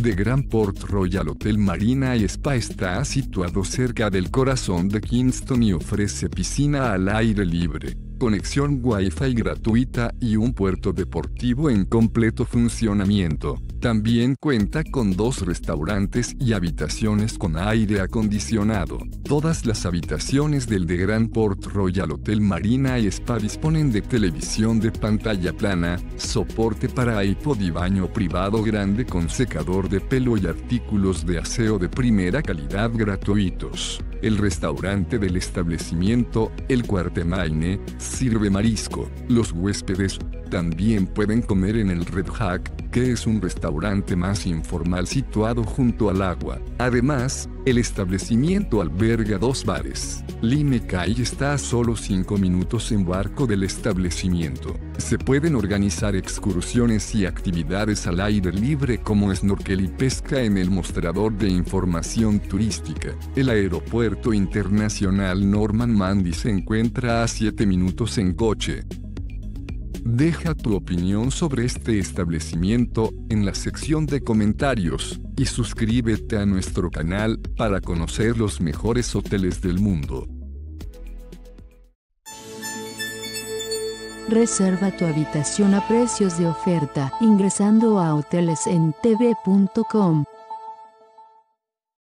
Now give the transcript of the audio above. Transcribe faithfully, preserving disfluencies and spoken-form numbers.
The Grand Port Royal Hotel Marina y Spa está situado cerca del corazón de Kingston y ofrece piscina al aire libre, conexión Wi-Fi gratuita y un puerto deportivo en completo funcionamiento. También cuenta con dos restaurantes y habitaciones con aire acondicionado. Todas las habitaciones del The Grand Port Royal Hotel Marina y Spa disponen de televisión de pantalla plana, soporte para iPod y baño privado grande con secador de pelo y artículos de aseo de primera calidad gratuitos. El restaurante del establecimiento, el Quartermaine, sirve marisco. Los huéspedes también pueden comer en el Red Hack, que es un restaurante más informal situado junto al agua. Además, el establecimiento alberga dos bares. Lime Cay está a solo cinco minutos en barco del establecimiento. Se pueden organizar excursiones y actividades al aire libre como snorkel y pesca en el mostrador de información turística. El aeropuerto internacional Norman Mandy se encuentra a siete minutos en coche. Deja tu opinión sobre este establecimiento en la sección de comentarios y suscríbete a nuestro canal para conocer los mejores hoteles del mundo. Reserva tu habitación a precios de oferta ingresando a hoteles en t v punto com.